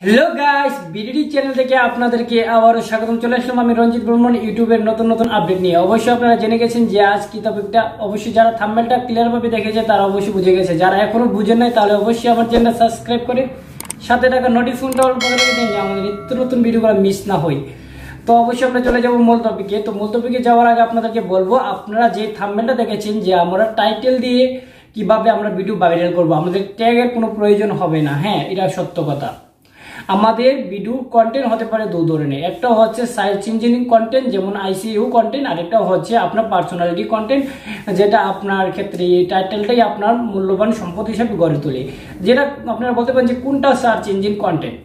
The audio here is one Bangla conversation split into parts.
হ্যালো গাইস, বিডিডি চ্যানেল থেকে আপনাদেরকে আবারও স্বাগতম। চলে আসলাম আমি রঞ্জিত বর্মন ইউটিউবের নতুন নতুন আপডেট নিয়ে। অবশ্যই আপনারা জেনে গেছেন যে আজ কি টপিকটা, অবশ্যই যারা থাম্বনেলটা ক্লিয়ার ভাবে দেখেছে তারা অবশ্যই বুঝে গেছে। যারা এখনো বুঝেন নাই তাহলে অবশ্যই আমার চ্যানেলটা সাবস্ক্রাইব করে সাথে থাকা নোটিফিকেশনটা অন করে রেখে যে আমাদের নিত্য নতুন ভিডিওগুলো মিস না হয়। তো অবশ্যই আমরা চলে যাবো মূল টপিকে। তো মূল টপিকে যাওয়ার আগে আপনাদেরকে বলবো, আপনারা যে থাম্বনেলটা দেখেছেন যে আমরা টাইটেল দিয়ে কিভাবে আমরা ভিডিও ভাইরাল করবো, আমাদের ট্যাগের কোনো প্রয়োজন হবে না। হ্যাঁ, এটা সত্য কথা। আমাদের ভিডিও কন্টেন্ট হতে পারে দু ধরনের, একটা হচ্ছে সার্চ ইঞ্জিনিং কন্টেন্ট যেমন আইসিইউ কন্টেন্ট, আর একটা হচ্ছে আপনার পার্সোনালিটি কন্টেন্ট, যেটা আপনার ক্ষেত্রে এই টাইটেলটাই আপনার মূল্যবান সম্পদ হিসেবে গড়ে তোলে। যেটা আপনারা বলতে পারেন যে কোনটা সার্চ ইঞ্জিন কন্টেন্ট,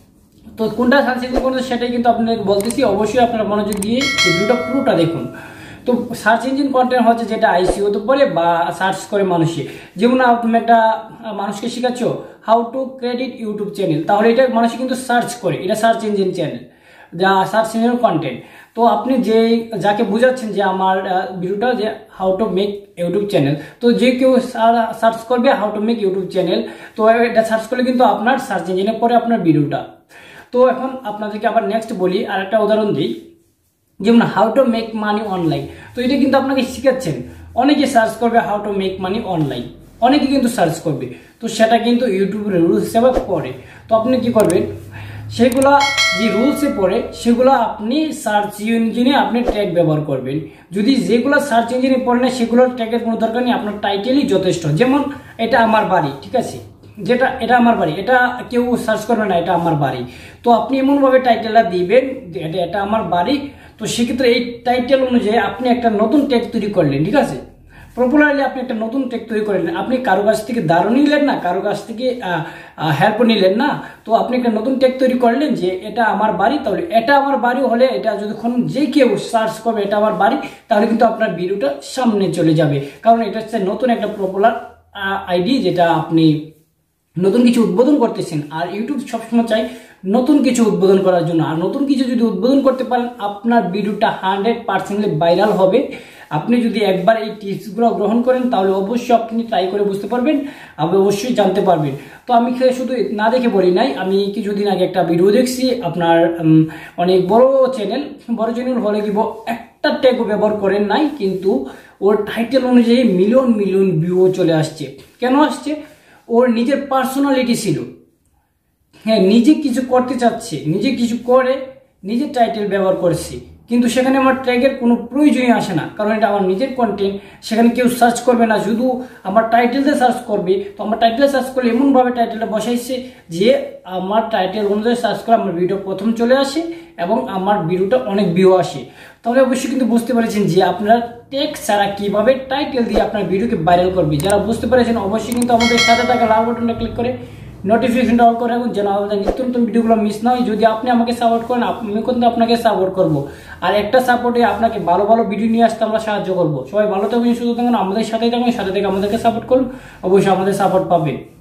তো কোনটা সার্চ ইঞ্জিন কন্টেন্ট সেটাই কিন্তু আপনাকে বলতেছি। অবশ্যই আপনারা মনোযোগ দিয়ে ভিডিওটা পুরোটা দেখুন। তো সার্চ ইঞ্জিন কন্টেন্ট হচ্ছে যেটা আইসিইউ তে পড়ে বা সার্চ করে মানুষে, যেমন তুমি একটা মানুষকে শেখাচ্ছ how to create YouTube channel, তাহলে এটা মানুষ কিন্তু সার্চ করে, এটা সার্চ ইঞ্জিন চ্যানেল, যা সার্চ ইঞ্জিন কন্টেন্ট। তো আপনি যে যাকে বুঝাচ্ছেন যে আমার ভিডিওটা যে how to make YouTube channel, তো যে কেউ সার্চ করবে how to make YouTube channel, তো এটা সার্চ করলে কিন্তু আপনার সার্চ ইঞ্জিনে পরে আপনার ভিডিওটা। তো এখন আপনাদেরকে আবার নেক্সট বলি, আর একটা উদাহরণ দিই, যেমন how to make money online. তো এটা কিন্তু আপনাকে শিখাচ্ছেন, অনেকে সার্চ করবে how to make money online, অনেকে কিন্তু সার্চ করবে, তো সেটা কিন্তু ইউটিউবের রুলস হিসেবে পড়ে। তো আপনি কি করবেন, সেগুলা যে রুলসে পড়ে সেগুলো আপনি সার্চ ইঞ্জিনে আপনি ট্যাগ ব্যবহার করবেন। যদি যেগুলো সার্চ ইঞ্জিনে পড়ে না সেগুলোর ট্যাগের কোনো দরকার নেই, আপনার টাইটেলই যথেষ্ট। যেমন এটা আমার বাড়ি, ঠিক আছে, যেটা এটা আমার বাড়ি, এটা কেউ সার্চ করবে না, এটা আমার বাড়ি। তো আপনি এমনভাবে টাইটেলটা দিবেন এটা আমার বাড়ি। তো সেক্ষেত্রে এই টাইটেল অনুযায়ী আপনি একটা নতুন ট্যাগ তৈরি করলেন, ঠিক আছে, পপুলারলি আপনি একটা নতুন ট্যাগ তৈরি করলেন। আপনি কারো কাছ থেকে দারুণ নিলেন না, কারো কাছ থেকে হেল্প নিলেন না, তো আপনি একটা নতুন ট্যাগ তৈরি করলেন যে এটা আমার বাড়ি। তাহলে এটা আমার বাড়ি হলে এটা যতক্ষণ যে কেউ সার্চ করবে এটা আমার বাড়ি, তাহলে কিন্তু আপনার ভিডিওটা সামনে চলে যাবে। কারণ এটা হচ্ছে নতুন একটা পপুলার আইডি, যেটা আপনি নতুন কিছু উদ্বোধন করতেছেন। আর ইউটিউব সবসময় চাই নতুন কিছু উদ্বোধন করার জন্য, আর নতুন কিছু যদি উদ্বোধন করতে পারেন আপনার ভিডিওটা 100% ভাইরাল হবে। আপনি যদি একবার এই টিপসগুলো গ্রহণ করেন তাহলে অবশ্যই আপনি ট্রাই করে বুঝতে পারবেন, আপনি অবশ্যই জানতে পারবেন। তো আমি শুধু না দেখে বলি নাই, আমি কিছুদিন আগে একটা ভিডিও দেখছি, আপনার অনেক বড় চ্যানেল হলে কি একটা ট্যাগ ব্যবহার করেন নাই, কিন্তু ওর টাইটেল অনুযায়ী মিলিয়ন মিলিয়ন ভিউ চলে আসছে। কেন আসছে? ওর নিজের পার্সোনালিটি ছিল, হ্যাঁ, নিজে কিছু করতে চাচ্ছে, নিজে কিছু করে নিজের টাইটেল ব্যবহার করছে, কিন্তু সেখানে আমার ট্যাগের কোনো প্রয়োজনই আসে না, কারণ এটা আমার নিজের কন্টেন্ট। সেখানে কেউ সার্চ করবে না, শুধু আমার টাইটেলতে সার্চ করবে। তো আমার টাইটেলে সার্চ করলে এমনভাবে টাইটেলটা বসাইছে যে আমার টাইটেল অনুযায়ী সার্চ করে আমার ভিডিও প্রথম চলে আসে এবং আমার ভিডিওটা অনেক ভিউ আসে। তাহলে অবশ্যই কিন্তু বুঝতে পেরেছেন যে আপনারা ট্যাগ ছাড়া কিভাবে টাইটেল দিয়ে আপনার ভিডিওকে ভাইরাল করবে। যারা বুঝতে পেরেছেন অবশ্যই কিন্তু আমাদের সাথে থাকা লাল বাটনটা ক্লিক করে নোটিফিকেশনটা অন করে রাখুন, যেন আমাদের নিত্য নতুন ভিডিওগুলো মিস না হয়। যদি আপনি আমাকে সাপোর্ট করেন, আমি কিন্তু আপনাকে সাপোর্ট করবো, আর একটা সাপোর্টে আপনাকে ভালো ভালো ভিডিও নিয়ে আসতে আমরা সাহায্য করবো। সবাই ভালো থাকবেন, সুস্থ থাকুন, আমাদের সাথে থাকুন, সাথে থেকে আমাদেরকে সাপোর্ট করুন, অবশ্যই আমাদের সাপোর্ট পাবেন।